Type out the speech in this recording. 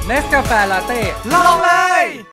เนสกาแฟลาเต้ลองเลย